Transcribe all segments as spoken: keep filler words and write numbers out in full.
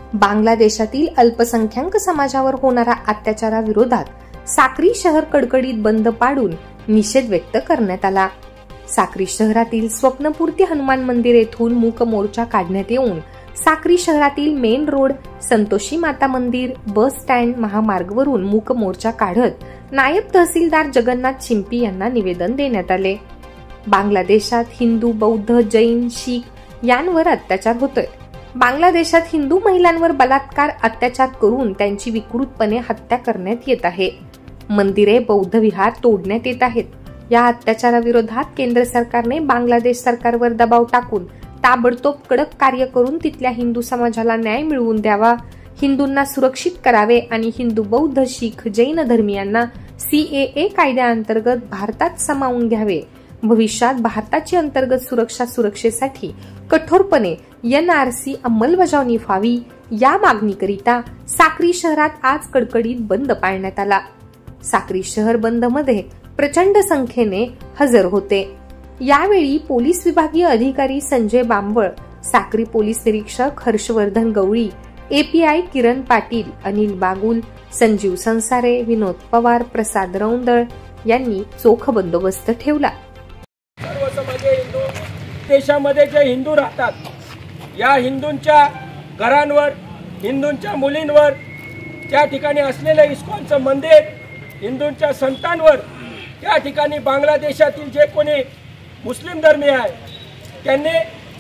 बांगलादेशातील अल्पसंख्याक समाजावर होणाऱ्या अत्याचाराविरोधात साक्री शहर कडकडीत बंद पाडून निषेध व्यक्त करण्यात आला। साक्री शहरातील स्वप्नपूर्ती हनुमान मंदिर येथून मूक मोर्चा काढण्यात येऊन साक्री शहरातील मेन रोड, संतोषी माता मंदिर, बस स्टँड महामार्गवरून मूक मोर्चा काढत नायब तहसीलदार जगन्नाथ शिंपी यांना निवेदन देण्यात आले। बांगलादेशात हिंदू, बौद्ध, जैन, शीख यांवर अत्याचार होतोय। बांगलादेशात हिंदू महिलांवर बलात्कार, अत्याचार करून त्यांची विकृतपणे हत्या करण्यात येत आहे। मंदिरे, बौद्ध विहार तोडण्यात येत आहेत। या अत्याचाराविरोधात केंद्र सरकारने बांगलादेश सरकारवर दबाव टाकून ताबडतोब कडक कार्य करून तिथल्या हिंदू समाजाला न्याय मिळवून द्यावा, हिंदूंना सुरक्षित करावे आणि हिंदू, बौद्ध, शीख, जैन धर्मियांना सीएए कायद्याअंतर्गत भारतात सामावून घ्यावे। भविष्यात भारताची अंतर्गत सुरक्षा सुरक्षेसाठी कठोरपणे एनआरसी अंमलबजावणी व्हावी, या मागणीकरिता साक्री शहरात आज कडकडीत बंद पाळण्यात आला। साक्री शहर बंद मध्ये प्रचंड संख्येने हजर होते। यावेळी पोलीस विभागीय अधिकारी संजय बांबळ, साक्री पोलीस निरीक्षक हर्षवर्धन गवळी, एपीआय किरण पाटील, अनिल बागुल, संजीव संसारे, विनोद पवार, प्रसाद रौंदळ यांनी चोख बंदोबस्त ठेवला। सर्व समाजे हिंदू देशामध्ये जे हिंदू राहतात, या हिंदूंच्या घरांवर, हिंदूंच्या मुलींवर, त्या ठिकाणी असलेलं इस्कॉनचं मंदिर, हिंदूंच्या संतांवर, त्या ठिकाणी बांगलादेशातील जे कोणी मुस्लिम धर्मीय आहे त्यांनी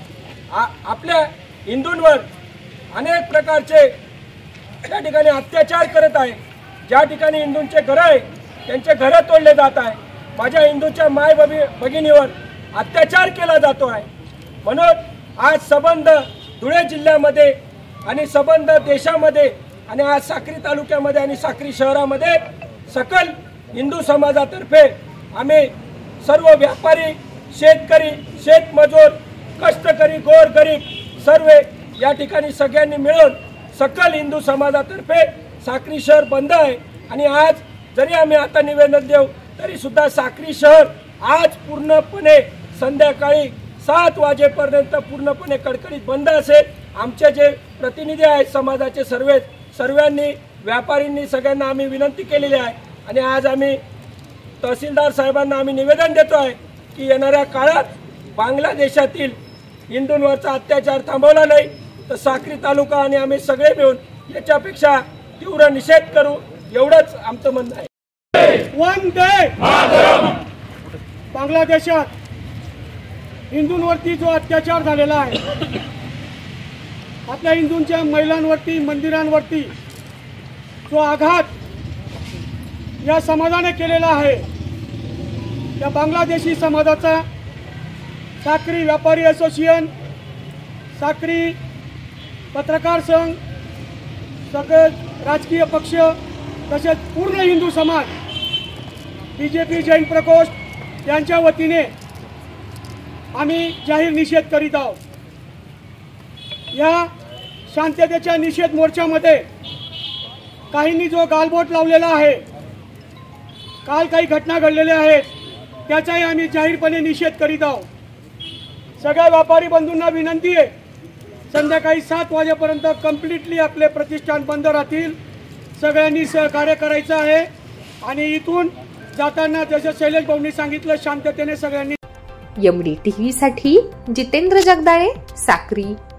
आपल्या हिंदूंवर अनेक प्रकारचे त्या ठिकाणी अत्याचार करत आहे। ज्या ठिकाणी हिंदूंचे घर आहे त्यांचे घरं तोडले जात आहे। माझ्या हिंदूच्या माय भगिनीवर अत्याचार केला जातो आहे। म्हणून आज संबंध धुळे जिल्ह्यामध्ये आणि संबंध देशामध्ये आणि आज साक्री तालुक्यामध्ये आणि साक्री शहरामध्ये सकल हिंदू समाजातर्फे आम्ही सर्व व्यापारी, शेतकरी, शेतमजूर, कष्टकरी, गोरगरीब सर्व या ठिकाणी सगळ्यांनी मिळून सकल हिंदू समाजातर्फे साक्री शहर बंद आहे। आणि आज जरी आम्ही आता निवेदन देऊ तरी सुद्धा साक्री शहर आज पूर्णपणे संध्याकाळी सात वाजेपर्यंत पूर्णपणे कडकडीत बंद असेल। आमचे जे प्रतिनिधी आहेत समाजाचे सर्व सर्वांनी, व्यापाऱ्यांनी सगळ्यांना आम्ही विनंती केलेली आहे आणि आज आम्ही तहसीलदार साहेबांना आम्ही निवेदन देतो आहे की येणाऱ्या काळात बांगलादेशातील हिंदूंवरचा अत्याचार थांबवला नाही तर साक्री तालुका आणि आम्ही सगळे मिळून याच्यापेक्षा तीव्र निषेध करू, एवढंच आमचं म्हणणं आहे। वंदे मातरम। बांगलादेशात हिंदूंवरती जो अत्याचार झालेला आहे, आपल्या हिंदूंच्या महिलांवरती, मंदिरांवरती जो आघात या समाजाने केलेला आहे, त्या बांगलादेशी समाजाचा साक्री व्यापारी असोसिएशन, साक्री पत्रकार संघ, सगळे राजकीय पक्ष तसेच पूर्ण हिंदू समाज, बीजेपी जैन प्रकोष्ठ यांच्या वतीने आम्ही जाहीर निषेध करीत आहोत। या शांततेच्या निषेध मोर्चामध्ये काहींनी जो गालबोट लावलेला आहे, काल काही घटना घडलेल्या आहेत, त्याचाही आम्ही जाहीरपणे निषेध करीत आहोत। सगळ्या व्यापारी बंधूंना विनंती आहे, संध्याकाळी सात वाजेपर्यंत कंप्लीटली आपले प्रतिष्ठान बंद राहतील। सगळ्यांनी सहकार्य करायचं आहे आणि इथून जाताना जसं शैलेश भाऊंनी सांगितलं, शांततेने सगळ्यांनी। एमडी टीव्ही साठी जितेंद्र जगदाळे, साक्री।